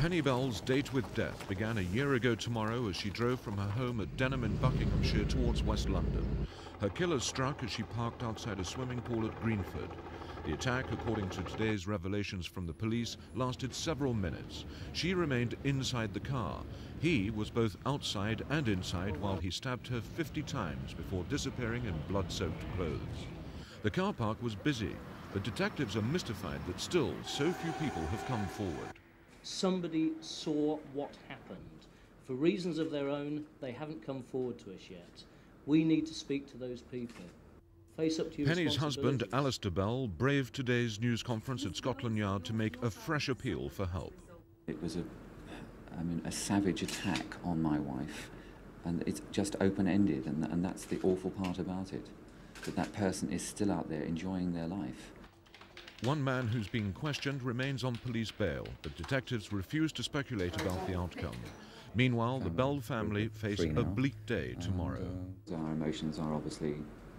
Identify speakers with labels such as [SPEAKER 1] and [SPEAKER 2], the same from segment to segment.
[SPEAKER 1] Penny Bell's date with death began a year ago tomorrow as she drove from her home at Denham in Buckinghamshire towards West London. Her killer struck as she parked outside a swimming pool at Greenford. The attack, according to today's revelations from the police, lasted several minutes. She remained inside the car. He was both outside and inside while he stabbed her 50 times before disappearing in blood-soaked clothes. The car park was busy, but detectives are mystified that still so few people have come forward.
[SPEAKER 2] Somebody saw what happened. For reasons of their own, they haven't come forward to us yet. We need to speak to those people. Face up to your
[SPEAKER 1] Penny's husband,
[SPEAKER 2] responsibilities.
[SPEAKER 1] Alistair Bell, braved today's news conference at Scotland Yard to make a fresh appeal for help.
[SPEAKER 3] It was a savage attack on my wife, and it's just open-ended, and that's the awful part about it, that person is still out there enjoying their life.
[SPEAKER 1] One man who's being questioned remains on police bail, but detectives refuse to speculate about the outcome. Meanwhile, the Bell family face a bleak day tomorrow.
[SPEAKER 3] Our emotions are obviously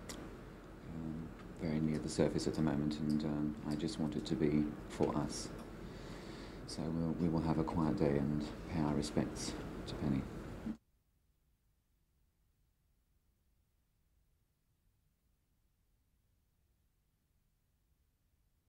[SPEAKER 3] very near the surface at the moment, and I just want it to be for us. So we will have a quiet day and pay our respects to Penny.